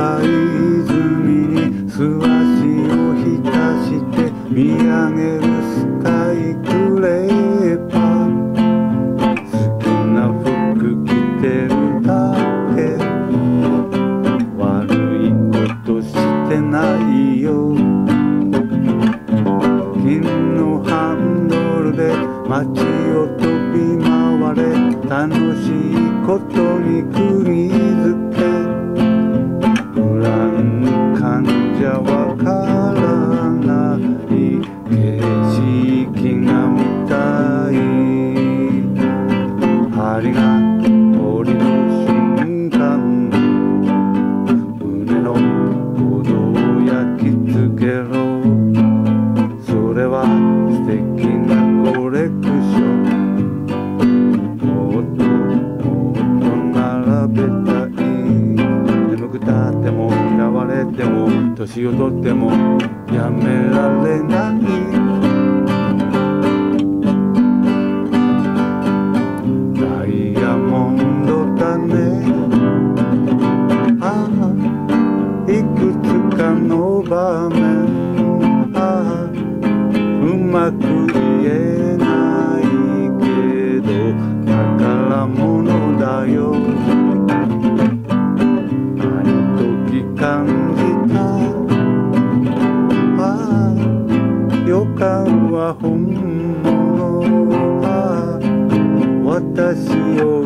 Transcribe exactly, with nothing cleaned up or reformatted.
深い泉に素足を浸して見上げるスカイクレーパー。好きな服着てるだけ、悪いことしてないよ。金のハンドルで街を飛び回れ、楽しいことに釘付け。ブラン患者わからない景色が見たい。針が降りる瞬間、胸の鼓動を焼き付けろ。それは素敵なコレクション。もっともっと並べたい。眠くたっても嫌われても年をとってもやめられない。ダイヤモンドだね。ああ、いくつかの場面、ああうまく言えないけど宝物だよ。あの時感じた、ああ予感は本物。ああ私を